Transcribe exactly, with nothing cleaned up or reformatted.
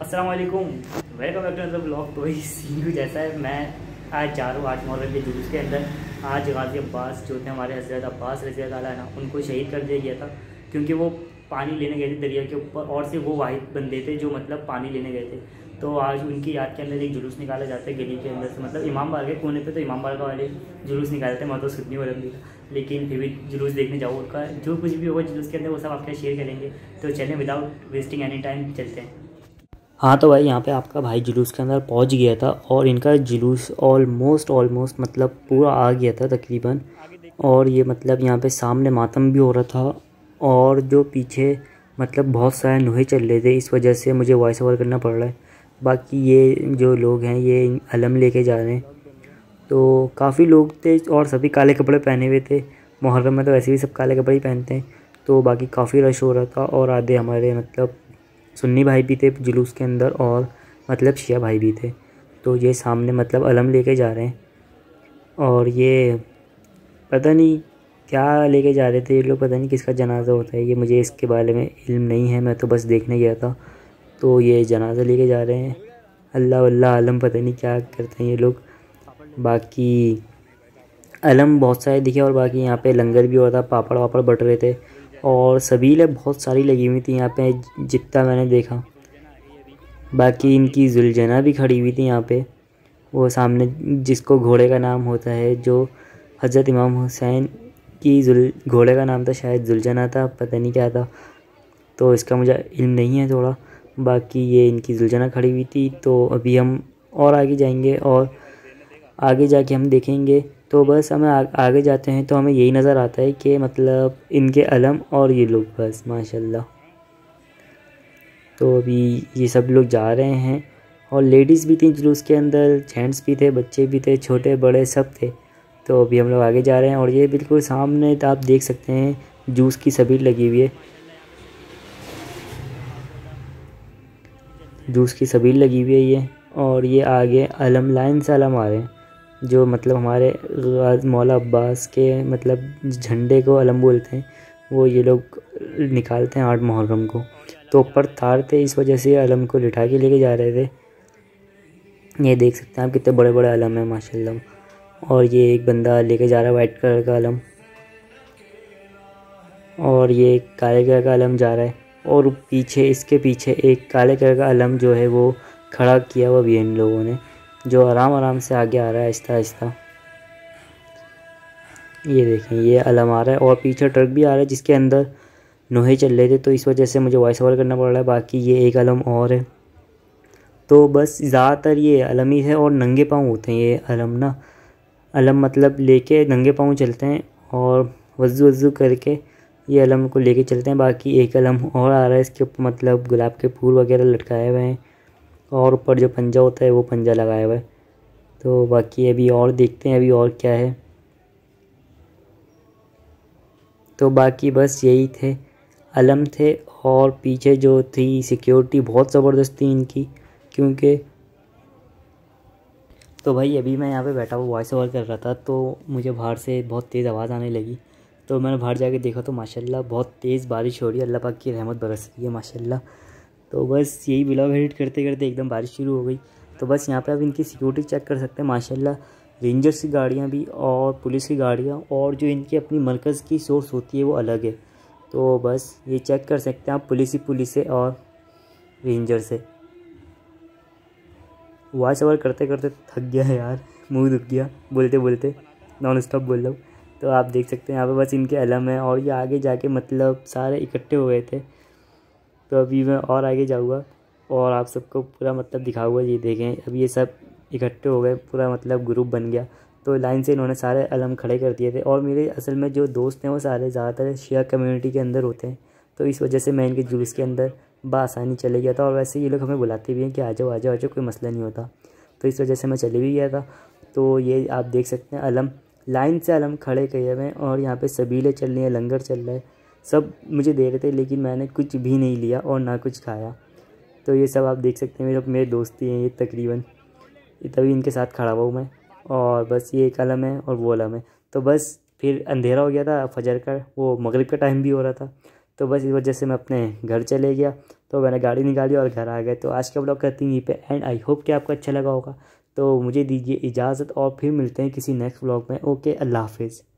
अस्सलाम वालेकुम, welcome back to another blog. तो वही सीन कुछ ऐसा है, मैं आज जा रहा हूँ आठ मुहर्रम के जुलूस के अंदर। आज गाजी अब्बास जो थे हमारे हज़रत अब्बास रज़ी अल्लाह ताला अन्हु, उनको शहीद कर दिया गया था क्योंकि वो पानी लेने गए थे दरिया के ऊपर, और से वो वाहिद बंदे थे जो मतलब पानी लेने गए थे। तो आज उनकी याद के अंदर एक जुलूस निकाला जाता है गली के अंदर से, मतलब इमाम बारगाह के कोने पे तो इमाम बारगाह वाले जुलूस निकालते हैं, मतलब सुन्नी वाले भी था, लेकिन फिर भी जुलूस देखने जाओ उनका, जो कुछ भी होगा जुलूस के अंदर वो सब आपके शेयर करेंगे। तो चलें विदाउट वेस्टिंग एनी टाइम चलते हैं। हाँ तो भाई यहाँ पे आपका भाई जुलूस के अंदर पहुँच गया था और इनका जुलूस ऑलमोस्ट ऑलमोस्ट मतलब पूरा आ गया था तकरीबन। और ये मतलब यहाँ पे सामने मातम भी हो रहा था और जो पीछे मतलब बहुत सारे नुहे चल रहे थे, इस वजह से मुझे वॉइस ओवर करना पड़ रहा है। बाकी ये जो लोग हैं ये अलम लेके जा रहे हैं, तो काफ़ी लोग थे और सभी काले कपड़े पहने हुए थे। मुहर्रम में तो वैसे भी सब काले कपड़े ही पहनते हैं, तो बाकी काफ़ी रश हो रहा था। और आधे हमारे मतलब सुन्नी भाई भी थे जुलूस के अंदर और मतलब शिया भाई भी थे। तो ये सामने मतलब अलम लेके जा रहे हैं और ये पता नहीं क्या लेके जा रहे थे ये लोग, पता नहीं किसका जनाजा होता है ये, मुझे इसके बारे में इल्म नहीं है, मैं तो बस देखने गया था। तो ये जनाजा लेके जा रहे हैं, अल्लाह वल्लाह आलम, पता नहीं क्या करते हैं ये लोग। बाकी अलम बहुत सारे दिखे और बाकी यहाँ पे लंगर भी हो रहा था, पापड़ वापड़ बट रहे थे और सबीलें बहुत सारी लगी हुई थी यहाँ पे जितना मैंने देखा। बाकी इनकी जुलझना भी खड़ी हुई थी यहाँ पे, वो सामने जिसको घोड़े का नाम होता है, जो हज़रत इमाम हुसैन की जुल घोड़े का नाम था शायद जुलझना था, पता नहीं क्या था, तो इसका मुझे इल्म नहीं है थोड़ा। बाकी ये इनकी जुलझना खड़ी हुई थी। तो अभी हम और आगे जाएंगे और आगे जाके हम देखेंगे। तो बस हमें आ, आगे जाते हैं तो हमें यही नज़र आता है कि मतलब इनके अलम और ये लोग बस माशाल्लाह। तो अभी ये सब लोग जा रहे हैं और लेडीज़ भी थी जुलूस के अंदर, जेंट्स भी थे, बच्चे भी थे, छोटे बड़े सब थे। तो अभी हम लोग आगे जा रहे हैं और ये बिल्कुल सामने तो आप देख सकते हैं जूस की सबील लगी हुई है, जूस की सबील लगी हुई है ये। और ये आगे अलम लाइन से अलम आ रहे हैं, जो मतलब हमारे मौला अब्बास के मतलब झंडे को अलम बोलते हैं, वो ये लोग निकालते हैं आठ मुहर्रम को। तो ऊपर तार थे, इस वजह से अलम को लिटा के लेके जा रहे थे। ये देख सकते हैं आप कितने बड़े बड़े अलम हैं माशाल्लाह। और ये एक बंदा लेके जा रहा है वाइट कलर का अलम, और ये काले कलर का अलम जा रहा है, और पीछे इसके पीछे एक काले कलर का अलम जो है वो खड़ा किया हुआ भी है इन लोगों ने, जो आराम आराम से आगे आ रहा है आहिस्ता आहिस्ता। ये देखें ये अलम आ रहा है और पीछे ट्रक भी आ रहा है जिसके अंदर नोहे चल रहे थे, तो इस वजह से मुझे वॉइस ओवर करना पड़ रहा है। बाकी ये एक अलम और है। तो बस ज़्यादातर ये अलम ही है और नंगे पाँव होते हैं ये अलम ना, अलम मतलब लेके नंगे पाँव चलते हैं और वज़ू वज़ू करके ये अलम को लेके चलते हैं। बाकी एक अलम और आ रहा है, इसके ऊपर मतलब गुलाब के फूल वगैरह लटकाए हुए हैं और ऊपर जो पंजा होता है वो पंजा लगाया हुआ है। तो बाकी अभी और देखते हैं अभी और क्या है। तो बाकी बस यही थे अलम थे, और पीछे जो थी सिक्योरिटी बहुत ज़बरदस्त थी इनकी, क्योंकि तो भाई अभी मैं यहाँ पे बैठा हुआ वॉइस ओवर कर रहा था तो मुझे बाहर से बहुत तेज़ आवाज़ आने लगी। तो मैंने बाहर जाके देखा तो माशाल्लाह बहुत तेज़ बारिश हो रही है, अल्लाह पाक की रहमत बरस रही है माशाल्लाह। तो बस यही ब्लॉग एडिट करते करते एकदम बारिश शुरू हो गई। तो बस यहाँ पे आप इनकी सिक्योरिटी चेक कर सकते हैं माशाल्लाह, रेंजर्स की गाड़ियाँ भी और पुलिस की गाड़ियाँ, और जो इनकी अपनी मरकज़ की सोर्स होती है वो अलग है। तो बस ये चेक कर सकते हैं आप, पुलिस ही पुलिस है और रेंजर से। वॉइस ओवर करते करते थक गया है यार, मुंह दुख गया बोलते बोलते, नॉन स्टॉप बोल रहा हूँ। तो आप देख सकते हैं यहाँ पे बस इनके अलम है और ये आगे जाके मतलब सारे इकट्ठे हो गए थे। तो अभी मैं और आगे जाऊँगा और आप सबको पूरा मतलब दिखाऊंगा। ये देखें अभी ये सब इकट्ठे हो गए, पूरा मतलब ग्रुप बन गया। तो लाइन से इन्होंने सारे अलम खड़े कर दिए थे, और मेरे असल में जो दोस्त हैं वो सारे ज़्यादातर शिया कम्युनिटी के अंदर होते हैं, तो इस वजह से मैं इनके जुलूस के अंदर बआसानी चले गया था। और वैसे ये लोग हमें बुलाते भी हैं कि आ जाओ आ जाओ आ जाओ, कोई मसला नहीं होता, तो इस वजह से मैं चले भी गया था। तो ये आप देख सकते हैं अलम लाइन से अलम खड़े किए हुए हैं और यहाँ पे सबीलें चल रही हैं, लंगर चल रहा है, सब मुझे दे रहे थे लेकिन मैंने कुछ भी नहीं लिया और ना कुछ खाया। तो ये सब आप देख सकते हैं मेरे मेरे दोस्त ही हैं ये तकरीबन, तभी इनके साथ खड़ा हुआ हूँ मैं। और बस ये एक अलम है और वो अलम है। तो बस फिर अंधेरा हो गया था, फजर का वो मगरिब का टाइम भी हो रहा था, तो बस इस वजह से मैं अपने घर चले गया। तो मैंने गाड़ी निकाली और घर आ गए। तो आज का ब्लॉग करती हूँ यहीं पे एंड। आई होप कि आपको अच्छा लगा होगा। तो मुझे दीजिए इजाज़त और फिर मिलते हैं किसी नेक्स्ट ब्लॉग में। ओके, अल्लाह हाफिज़।